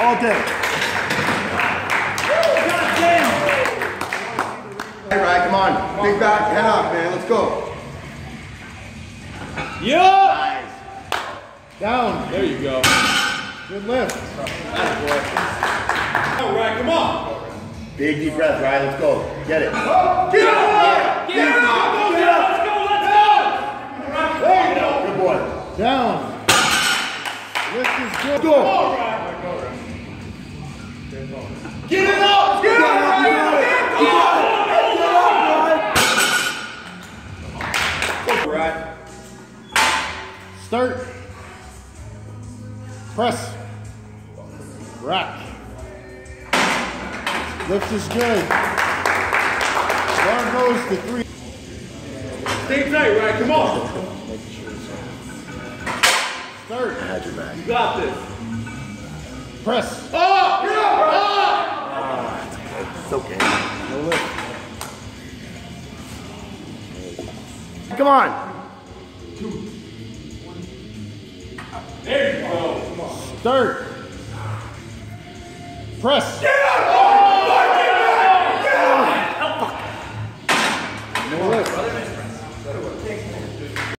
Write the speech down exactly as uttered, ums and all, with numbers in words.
all day. Hey, Ryan, come on. Big back, head up, man. Let's go. Yeah. Nice. Down. There you go. Good lift. Nice, boy. All right, come on. Big deep breath, Ryan. Let's go. Get it. Get up! Get up! Get up! Let's go! Let's go! There you go. Good boy. Down. Lift is good. Go. Get it up! Get it up! Get it up! Right. Start. Press. Rack. Lift is good. Arm goes to three. Stay tight, right? Come on. Start. I had your back. You got this. Press. Oh! Get up! It's okay. No lift. Come on. There you go. Start. Press. Get up!